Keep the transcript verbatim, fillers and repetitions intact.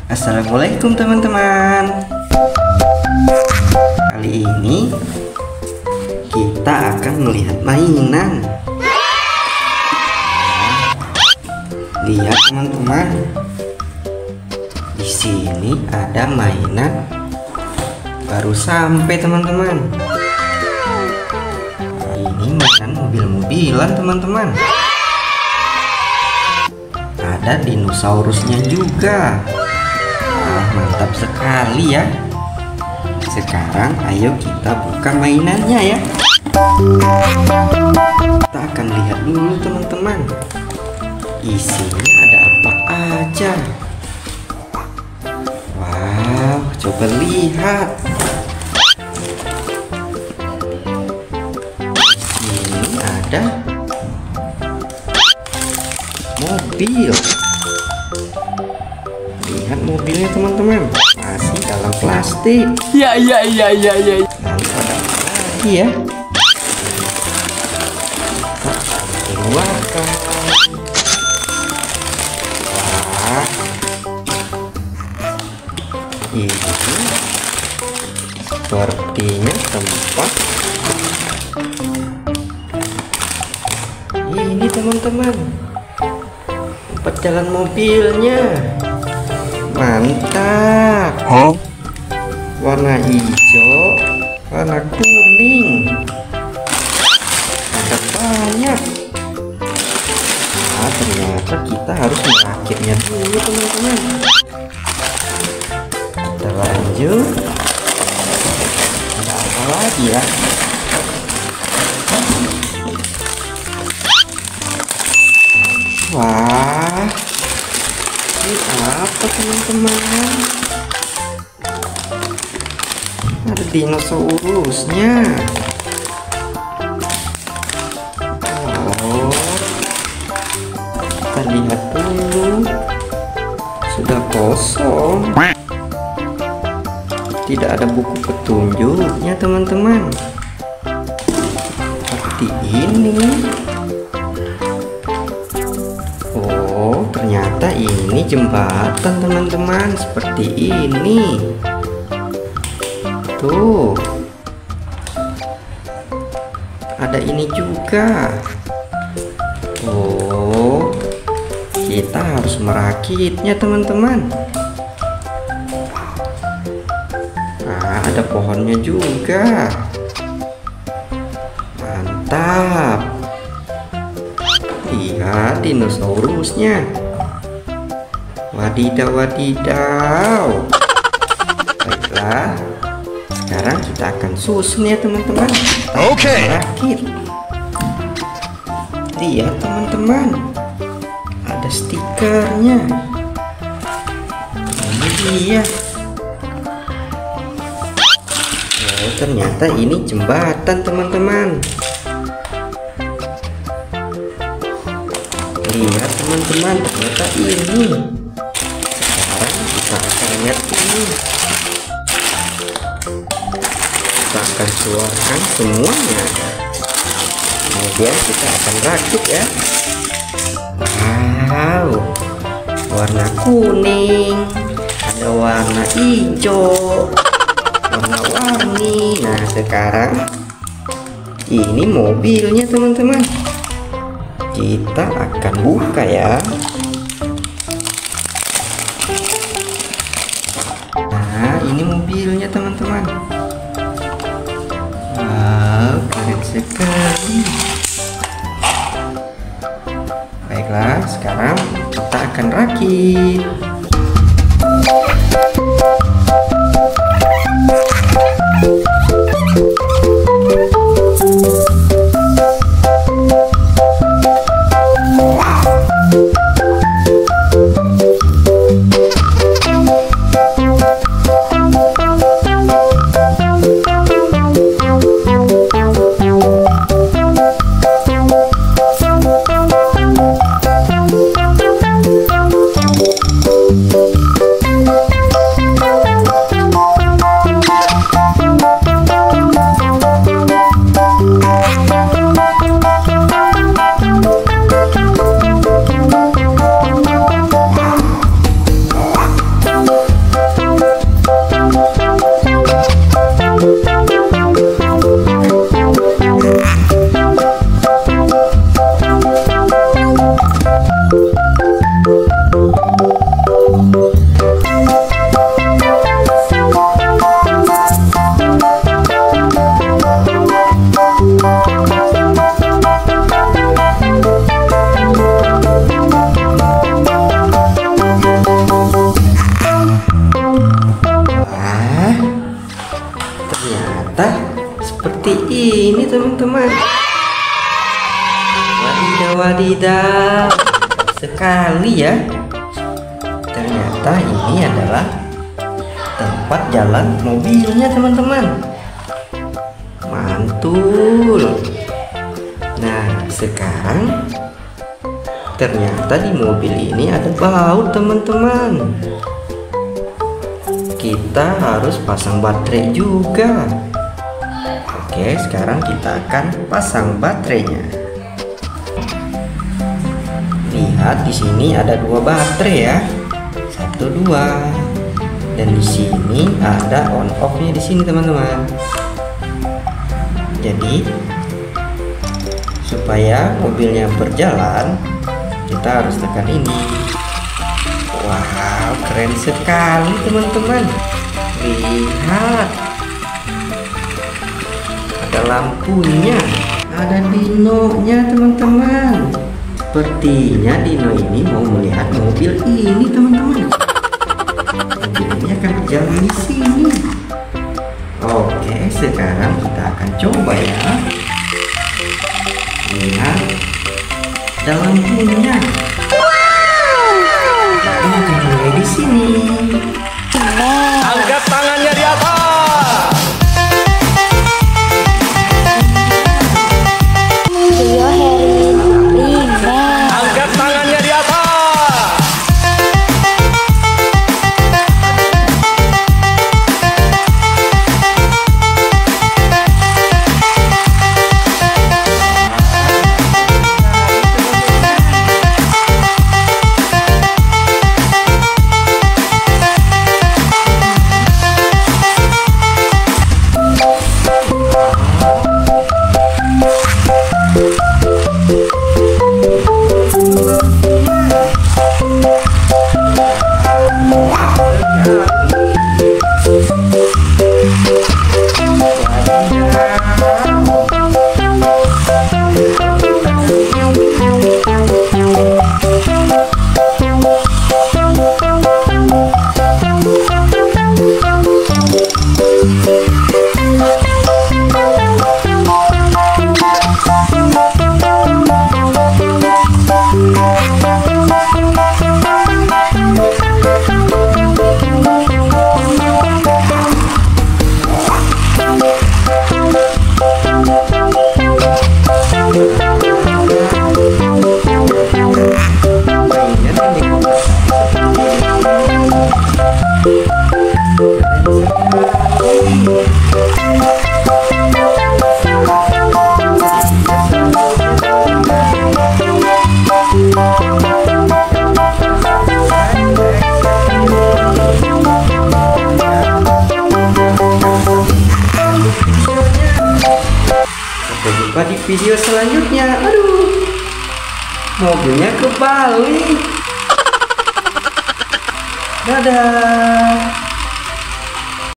Assalamualaikum teman-teman. Kali ini kita akan melihat mainan. Lihat teman-teman, di sini ada mainan baru sampai teman-teman. Ini mainan mobil-mobilan teman-teman. Ada dinosaurusnya juga. Wah, mantap sekali ya. Sekarang ayo kita buka mainannya ya. Kita akan lihat dulu teman-teman, isinya ada apa aja. Wow, coba lihat. Di sini ada mobil. Lihat mobilnya teman-teman, masih dalam plastik. Ya ya ya ya ya. Lalu ada apa lagi ya? Kita keluarkan. Wah, ini sepertinya tempat ini teman-teman, tempat jalan mobilnya. Mantap. Huh? Warna hijau, warna kuning, ada banyak. Nah, ternyata kita harus merakitnya dulu teman-teman. Kita lanjut. Ada apa lagi ya? Wah, ini apa teman-teman? Ada dinosaurusnya. Oh, kita lihat dulu, sudah kosong, tidak ada buku petunjuknya teman-teman. Seperti ini. Oh, ternyata ini jembatan teman-teman, seperti ini. Tuh, ada ini juga. Oh, kita harus merakitnya teman-teman. Nah, ada pohonnya juga. Mantap. Lihat dinosaurusnya. Wadidaw, wadidaw. Baiklah, sekarang kita akan susun ya teman-teman. Oke. Rakit. Lihat teman-teman, ada stikernya. Ini dia. Oh, ternyata ini jembatan teman-teman. Lihat teman-teman, ternyata ini. Sekarang kita akan lihat ini. Kita akan keluarkan semuanya. Kemudian kita akan rakit ya. Wow, warna kuning, ada warna hijau, warna-warni. Nah, sekarang ini mobilnya teman-teman. Kita akan buka ya. Nah, ini mobilnya teman-teman. Wow, keren sekali. Baiklah, sekarang kita akan rakit. ini teman-teman. Wadidaw wadidaw, sekali ya. Ternyata ini adalah tempat jalan mobilnya teman-teman. Mantul. Nah sekarang ternyata di mobil ini ada baut teman-teman. Kita harus pasang baterai juga. Oke, sekarang kita akan pasang baterainya. Lihat di sini ada dua baterai ya. Satu dua. Dan di sini ada on off-nya di sini teman-teman. Jadi supaya mobilnya berjalan, kita harus tekan ini. Wow, keren sekali teman-teman. Lihat, ada lampunya, ada dinonya teman-teman. Sepertinya dino ini mau melihat mobil ini teman-teman. Mobil ini akan berjalan di sini. Oke, sekarang kita akan coba ya. Lihat, ada lampunya. Ini akan mulai di sini. Angkat tangannya di atas. Angkat tangannya di atas. Sampai jumpa di video selanjutnya. Aduh, mobilnya kebalik. Dadah.